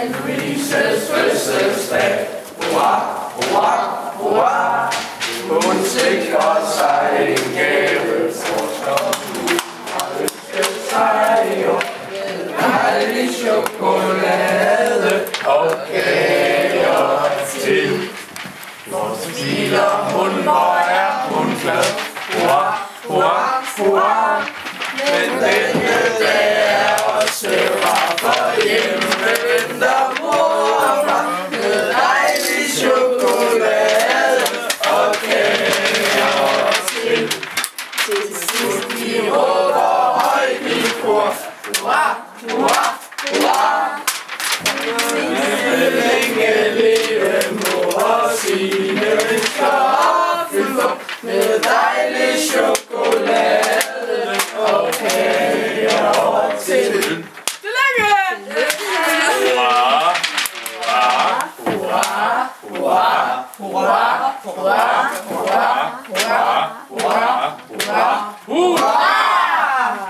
Louises fødselsdag. Hurra, hurra, hurra. Hun sikrer sig en gave, for hun har ønsket sig jo dejlig chokolade og kager til. Hvor smiler hun, hvor er hun glad. Hurra, hurra, hurra. Men denne dag er også rar, for hjemme venter mor og far med dejlig chokolade og kager til. Til sidst vi råber højt i kor. Hurra, hurra, hurra. Længe leve mor sine ønsker opfyldt med dejlig chokolade og kager til. Tillykke! Hurra, hurra, hurra, hurra, hurra, hurra, hurra, hurra, hurra, hurra, hurra.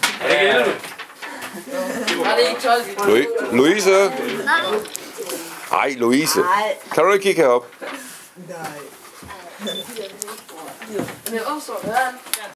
Var det ikke 12? Louise? Hej, Louise. Kan du ikke kigge herop? Men også,